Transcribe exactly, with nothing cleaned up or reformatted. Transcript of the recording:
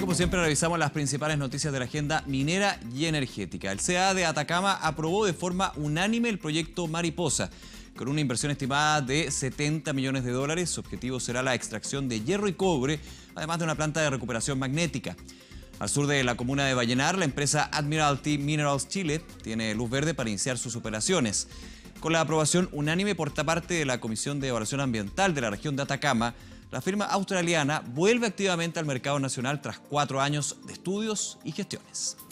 como siempre, revisamos las principales noticias de la agenda minera y energética. El C A de Atacama aprobó de forma unánime el proyecto Mariposa. Con una inversión estimada de setenta millones de dólares, su objetivo será la extracción de hierro y cobre, además de una planta de recuperación magnética. Al sur de la comuna de Vallenar, la empresa Admiralty Minerals Chile tiene luz verde para iniciar sus operaciones. Con la aprobación unánime por parte de la Comisión de Evaluación Ambiental de la región de Atacama, la firma australiana vuelve activamente al mercado nacional tras cuatro años de estudios y gestiones.